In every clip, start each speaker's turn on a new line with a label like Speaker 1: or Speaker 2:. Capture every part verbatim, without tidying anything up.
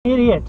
Speaker 1: Idiot.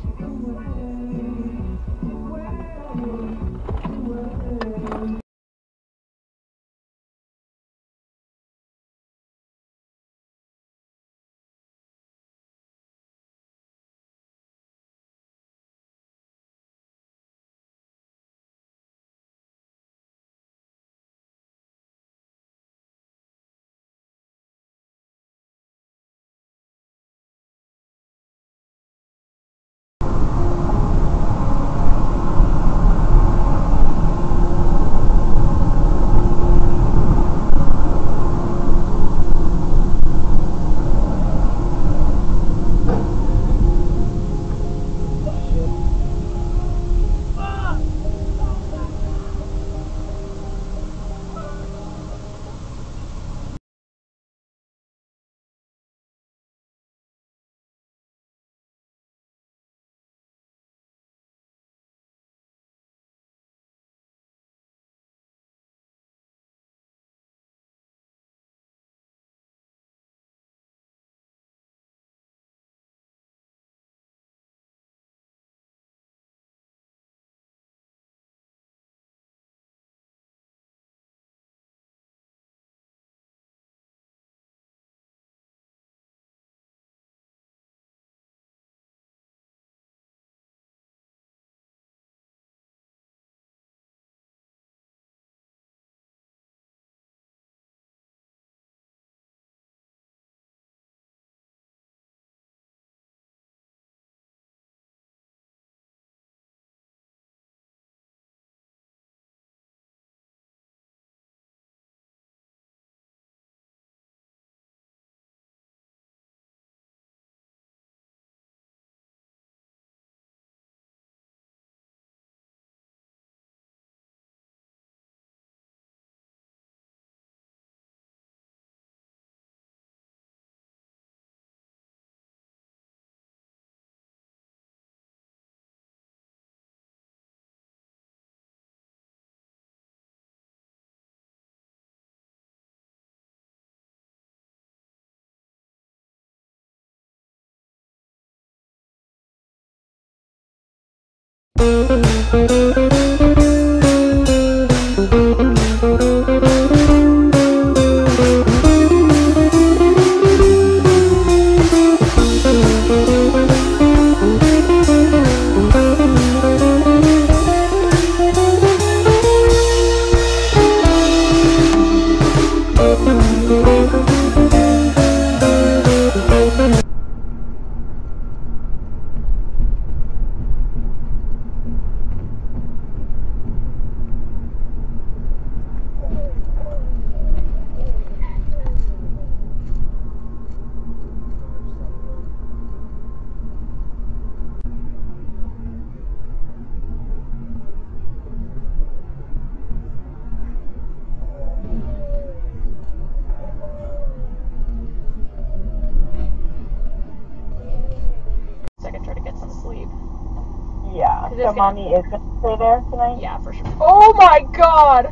Speaker 2: So mommy is going to stay there tonight?
Speaker 3: Yeah, for sure. Oh my god!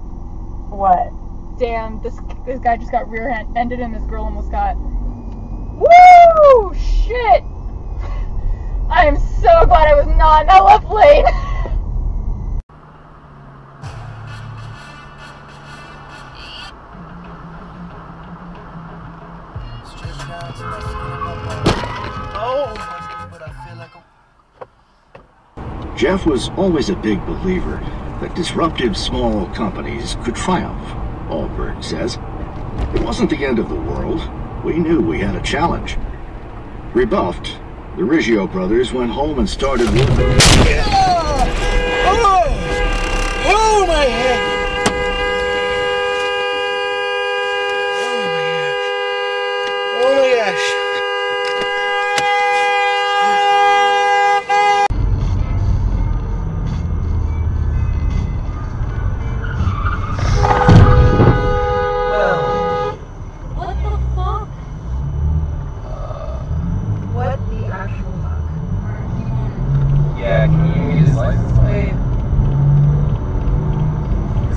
Speaker 2: What?
Speaker 3: Damn, this this guy just got rear-ended and this girl almost got... Woo! Shit! I am so glad I was not in that left lane!
Speaker 4: Jeff was always a big believer that disruptive small companies could triumph, Allbird says. It wasn't the end of the world. We knew we had a challenge. Rebuffed, the Riggio brothers went home and started working.
Speaker 5: Oh! Oh, my head! Oh, my gosh.
Speaker 6: Yeah, can you give me his license plate?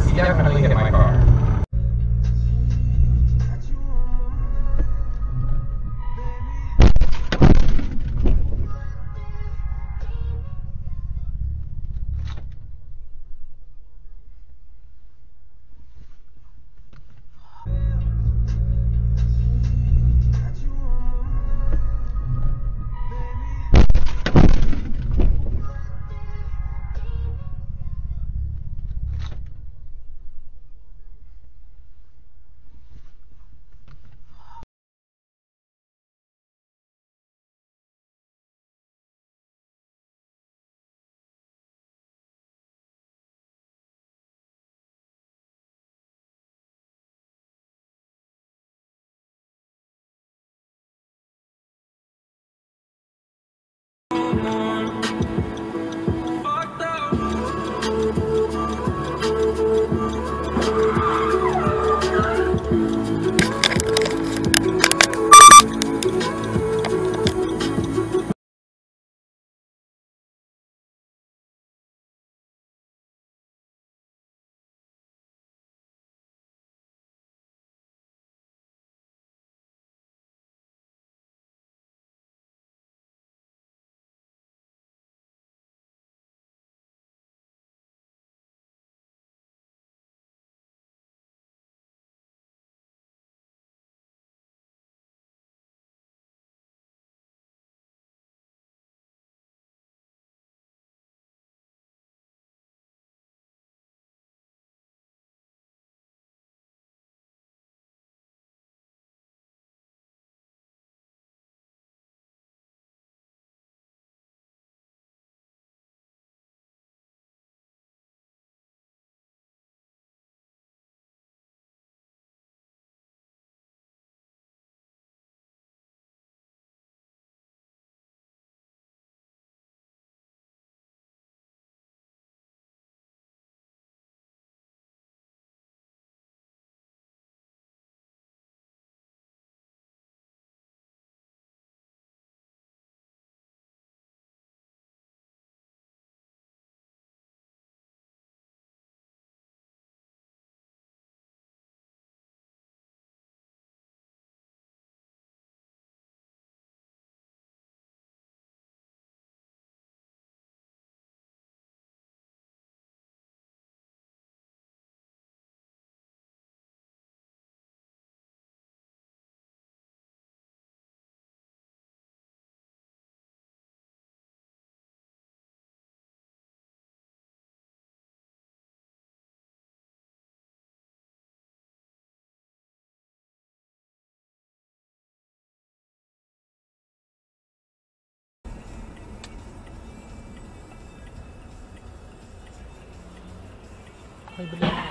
Speaker 1: May bilhin ako.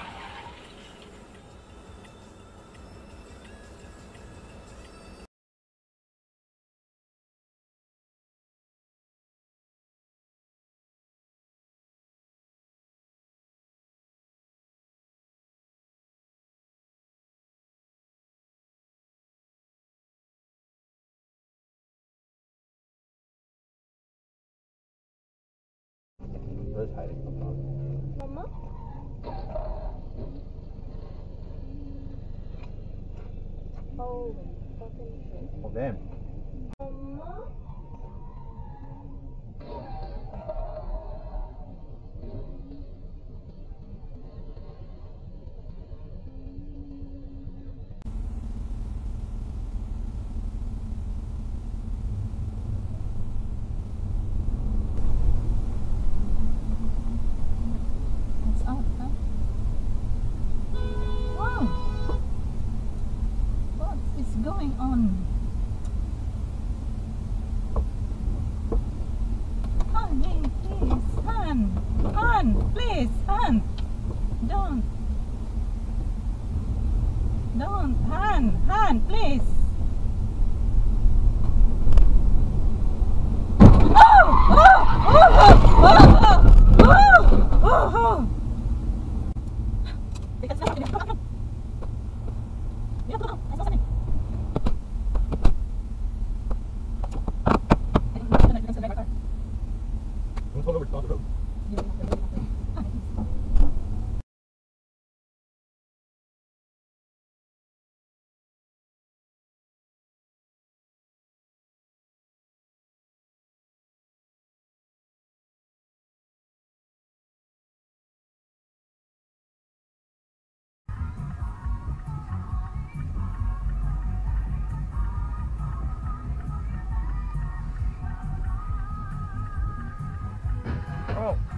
Speaker 6: Where's hiding from mom?
Speaker 7: Mama? Holy fucking shit.
Speaker 6: Oh, damn.
Speaker 7: Mama?
Speaker 3: It's out, huh? Wow! What is going on? Honey, please, Han! Han, please, Han! Don't! Don't! Han! Han, please! Oh! Oh! Oh! Oh! Oh! Oh! Oh! Because that's not
Speaker 6: Let's hold over to the road. Oh.